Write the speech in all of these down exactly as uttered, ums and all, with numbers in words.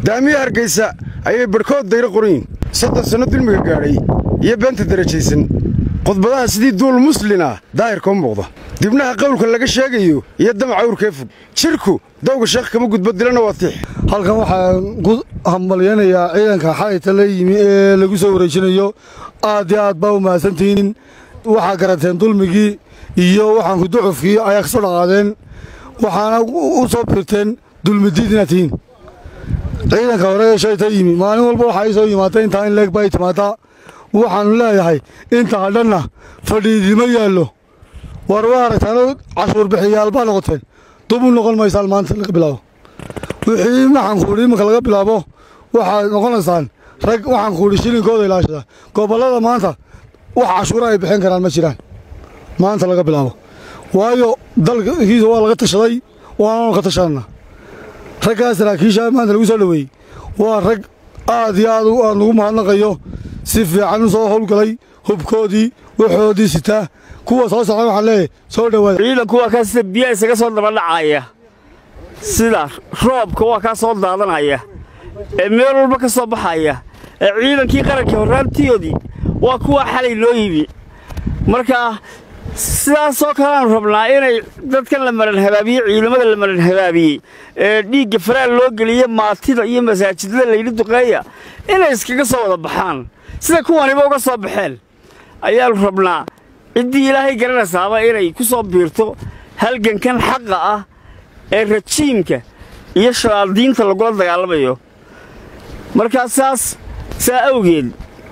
daamiye hargeysa ayay barkood dayro qorin soddon sano dulmiga gaadhay iyo beenta darajaysan qodbadaha sidii duul muslina daahirka u muuqda dibnaha qowlka laga sheegayo iyo damaca urka fog jirku dawga sheekh kama gudbo dilana waatiix halkan waxaan ku hambalyeynaya ciidanka xalayta la yimi ee lagu soo wareejinayo aad iyo aad baa u mahadsantihiin waxa garateen dulmigii iyo waxaan ku ducufkii ay ka soo dhaqaadeen waxaana u soo birteen dulmidiidinatiin ciidanka hore ee shayta yimi maalin walba waxa ay soo yimaatay inta in leeg bay timaada waxaan leeyahay inta hadhana fadhiidimo yaalo war waartaan cashuur bixiyaal baa noqoteen dub u noqon maysaan maanta laga bilaabo wixii maxaan kuudhi marka laga bilaabo waxaad noqonaysaan rag waxaan kuudhi shilinkooda ilaashada gobollada maanta wax cashuura ay bixin karaan ma jiraan maanta laga bilaabo waayo dalkiisa waa laga tashaday waana ka tashanna raggaas saraakiisha maanta lagu soo dhaweeyey waa rag aad iyo aad aan ugu mahadnaqayo si fiican u soo howlgalay hubkoodii waxoodii sitaa kuwa soo socda waxaan leeyahay soo dhawaada ciidanku waa kaa sida biyaha isaga soo dabadhacaya sida roobka waa kaa soo daadanaya ee meel walba ka soo baxaya ee ciidankii qarankii horraantiyoodii waa kuwa xalay loo yimi marka sidaasoo kaleaan rabnaa inay dadkan la maran habaabiye ciidamada la maran habaabiyey ee dhiigga faraal loo geliya maatida iyo masaajidada layidhi duqeeya inay iskaga soo wada baxaan sida kuwaniba uga soo baxeen ayaanu rabnaa ciddii ilaahay garanaysaaba inay ku soo biirto halgankan xaqa ah ee rajiimka iyo shalaadiinta lagula dagaalamayo markaa saas saa awgeed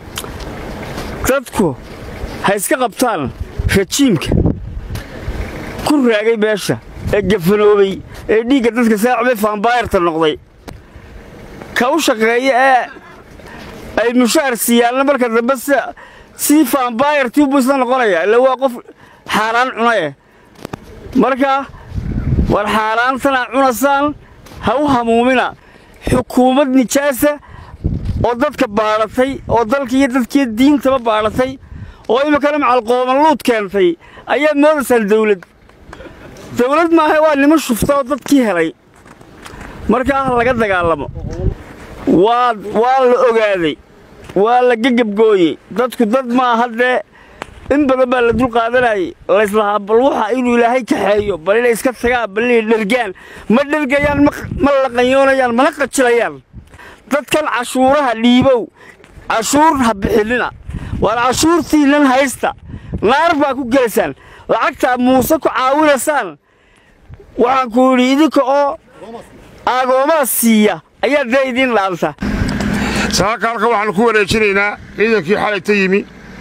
dadku ha iska qabtaan rajiimka ku raagay meesha ee gafanoobay ee dhiigga dadka saacbay faambaayarta noqday ka u shaqeeya ee ay mushaar siiyaanna marka dambe sidii faambaayartii buu isla noqonaya illa waa qof xaaraan cunaye marka war xaaraantana cunasaan ha u hamuumina xukuumad nijaasa oo dadka baadhatay oo dalka iyo dadkii diintaba baadhatay oo imikana macalqoobanluud keentay ayaa moodaysaan dawlad dawlad maaha waa nimo shufta oo dadkii helay markaa laga dagaalamo waa waa la ogaaday waa la gegabgooyey dadku dad maaha dee in badan baa la dul qaadanayay layslahaa bal waxa inuu ilaahay kaxeeyo bal inay iska tagaan bal inay dhergaan ma dhergayaan ma laqanyoonayaan mana qajilayaan dadkan cashuuraha dhiibow cashuur ha bixinina waar cashuurtiinnan haysta naar baa ku gelaysaan lacagtaa muuse ku caawinaysaan waxaan ku yidhi idinka oo aagoomaa siiya ayaa dee idiin dhaanta saaka halka waxaannu ku wareejinaynaa ciidankii xalayta yimi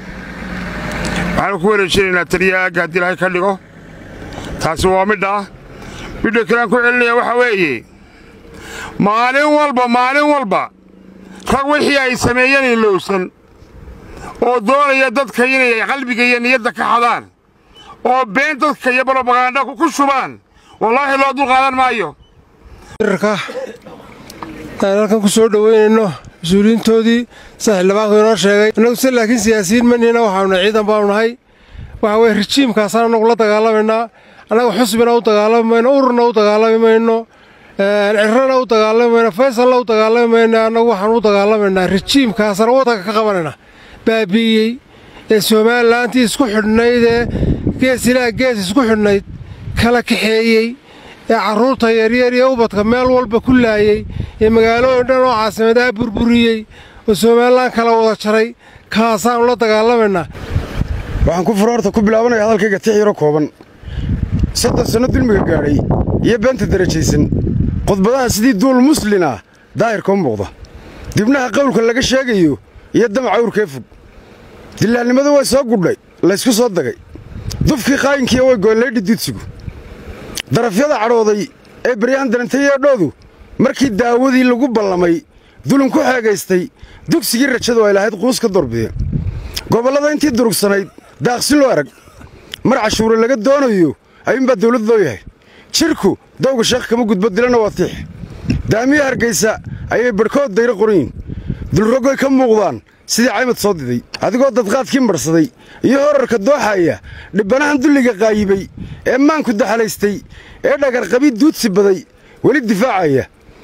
waxaannu ku wareejinaynaa taliyaagga haddii ilaahay ka dhigo taasi waa midha midha kaleaan ku celinaya waxaa weeye maalin walba maalin walba rag wixii ay sameeyeen ilowsan oo doonaya dadka inay qalbiga iyo niyadda ka xadaan oo been dadka iyo barobaganda ku shubaan wallaahi loo dul qaadan maayo irka halkan ku soo dhaweynayno mas-uuliyiintoodii saaxiilabaanku inoo sheegay annagu se laakiin siyaasiyiin manihina waxaanu ciidan baanu nahay waxa weye rajiimkaasaan annagu la dagaalamaynaa annaga xusbina u dagaalami mayno ururna u dagaalami mayno cirrana u dagaalami mayno faysalna u dagaalami mayno annagu waxaanu u dagaalamaynaa rajiimkaasana waddanka ka qabanayna baabi'iyey ee somalilaantii isku xidhnayd ee gees ilaa gees isku xidhnayd kala kaxeeyey ee carruurta yaryar iyo ubadka meel walba ku laayey ee magaalooyin dhan oo caasimadaa burburiyey oo somalilan kala wada jaray kaasaannu la dagaalamaynaa waxaan ku furo horta ku bilaabanaya hadalkayga tix yaro kooban soddon sano dulmiga gaadhay iyo beenta darajaysan qodbadaha sidii duul muslina daahirka u muuqda dibnaha qowlka laga sheegayo iyo damaca urka fog dilaalnimadu way soo gudhay laysku soo dagay dufkii qaayinkiiyo way goonleydhi duudsigu darafyada cadhooday ee baryahan darantay yeedhoodu markii daawadii lagu ballamay dulun ku xeegaystay dugsigii rajadu ay lahayd quus ka doorbideen gobollada intii durugsanayd daaqsi loo arag mar cashuure laga doonayo ayuunbaa dawlad loo yahay jirku dawga sheekh kama gudbo dilana waatiix daamiye hargeysa ayay barkood dayro qorin dulrogoy ka muuqdaan sidii caymad soo diday adigoo dadqaadkii marsaday iyo horarka dooxaya dhibbanahan dulliga qaayibay ee maanku daxalaystay ee dhagarqabi duudsi baday weli difaacaya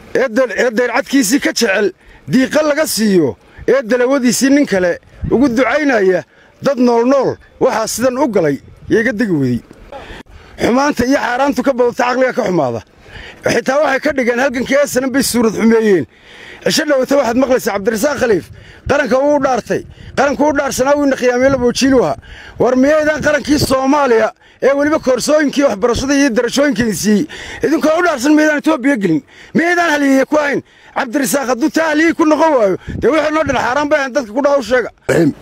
ee dayrcadkiisii ka jecel diiqa laga siiyo ee dalawadiisii nin kale ugu ducaynaya dad noolnool waxaa sidan u galay iyaga degi weydey xumaanta iyo xaaraantu ka badata caqliga ka xumaada xitaa waxay ka dhigeen halgankii eesanan bay suurad xumeeyeen cisho dhowata waxaad maqlaysaa cabdirasaaq khaliif qaranka uu dhaartay qaranku u dhaarsanaa wiina khiyaamee laboojiiluha war miyaydaan qarankii soomaaliya ee weliba koorsooyinkii waxbarashada iyo darajooyinkeedii siiyey idinkoo u dhaarsan miyaydaan etoobiya gelin miyaydaan haliyeye ku ahayn cabdirasaaq hadduu taa haliyey ku noqon waayo dee wixii noo dhan xaaraan bay ahayn dadka ku dhaha u sheega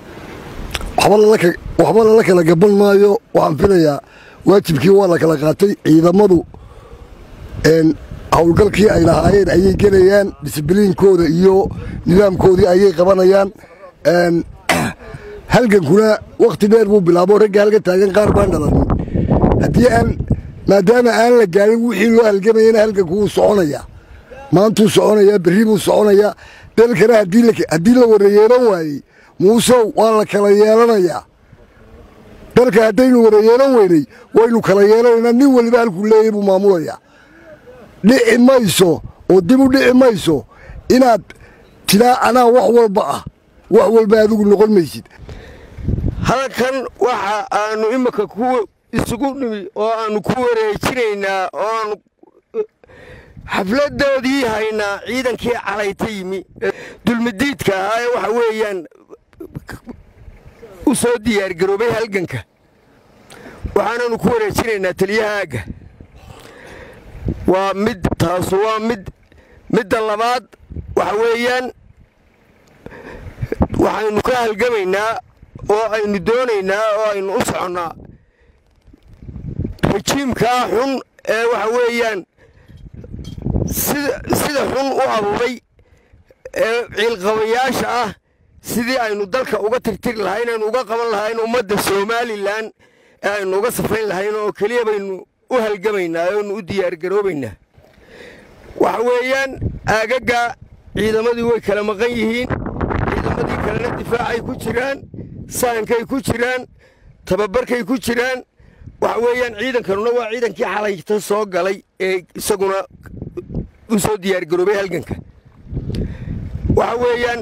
waxba lala kala gaban maayo waxaan filayaa waajibkii waa la kala qaatay ciidamadu hawlgalkii ay lahaayeen ayay gelayaan disibliinkooda iyo nidaamkoodii ayay qabanayaan halgankuna wakhti dheer buu bilaabo ragga halgan taagan qaar baan dhalanin haddii aan maadaama aan la gaarin wixii loo halgamayana halganku wuu soconayaa maantuu soconayaa berri buu soconayaa dalkana haddii la warayeelan waayey muusow waa la kala yeelanayaa dalka haddaynu warayeelan weynay waynu kala yeelanaynaa nin weliba halkuu leeyay buu maamulayaa dhici mayso oo dib u dhici mayso inaad tiraa anaa wax walba ah wax walba adigu noqon maysid halkan waxa aanu imika isugu nimi oo aanu ku wareejinaynaa oo aanu xafladoodii haynaa ciidankii calayta yimi dulmidiidka ahaa ee waxa weeyaan u soo diyaargaroobay halganka waxaanaanu ku wareejinaynaa taliyahaaga waa mid taasu waa mid midda labaad waxa weeyaan waxaynu ka halgamaynaa oo aynu doonaynaa oo aynu u soconnaa rajiimkaa xun ee waxa weeyaan sida xun u abuuray ee ciilqabayaasha ah sidii aynu dalka uga tirtiri lahayn aynu uga qaban lahayn ummadda somalilan ee aynu uga safayn lahayn oo keliya baynu u halgamaynaa oonu u diyaargaroobaynaa waxa weeyaan aagagga ciidamadii way kala maqan yihiin ciidamadii kalena difaacay ku jiraan sahankay ku jiraan tababarkay ku jiraan waxa weeyaan ciidankanuna waa ciidankii xalayta soo galay ee isaguna u soo diyaargaroobay halganka waxa weeyaan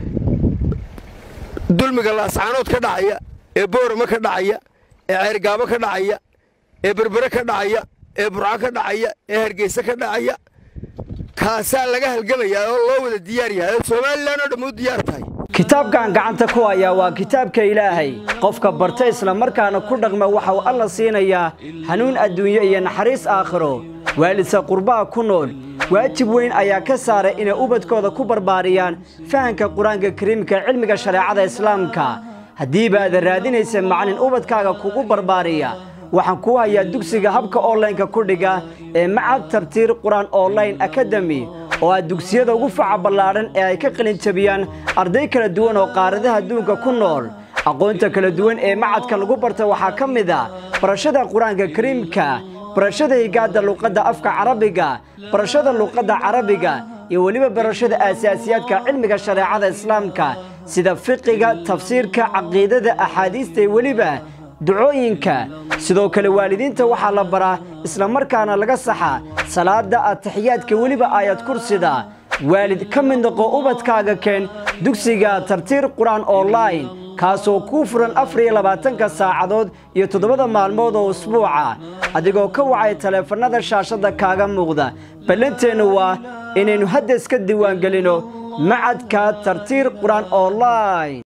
dulmiga laascaanood ka dhacaya ee boorama ka dhacaya ee ceergaabo ka dhacaya ee berbere ka dhacaya ee burco ka dhacaya ee hargeysa ka dhacaya kaasaa laga halgamayaa oo loo wada diyaar yahay oo somalilan oo dhammu diyaar tahay kitaabkan gacanta ku haya waa kitaabka ilaahay qofka barta isla markaana ku dhaqma waxa uu alla siinayaa hanuun adduunyo iyo naxariis aakhiro waalidka qurbaha ku nool waajib weyn ayaa ka saaray inay ubadkooda ku barbaariyaan fahanka qur-aanka kariimka cilmiga shareecada islaamka haddii baad raadinaysa macallin ubadkaaga kugu barbaariya waxaan ku hayaa dugsiga habka online-ka ku dhiga ee macad tartiir quraan online academy oo ah dugsiyada ugu faca ballaaran ee ay ka qalin jabiyaan arday kala duwan oo qaaradaha adduunka ku nool aqoonta kala duwan ee macadka lagu barta waxaa ka mid ah barashada qur-aanka kariimka barashada higaada luqadda afka carabiga barashada luqadda carabiga iyo weliba barashada aasaasiyaadka cilmiga shareecada islaamka sida fiqiga tafsiirka caqiidada axaadiista iyo weliba ducooyinka sidoo kale waalidiinta waxaa la baraa isla markaana laga saxa salaada ataxiyaadka weliba aayad kursida waalid ka mid noqo ubadkaaga keen dugsiga tartiir quraan online kaasoo kuu furan afar iyo labaatanka saacadood iyo toddobada maalmood oo usbuuca adigoo ka wacay taleefanada shaashada kaaga muuqda ballanteennu waa inaynu hadda iska diiwaangelino macadka tartiir quraan online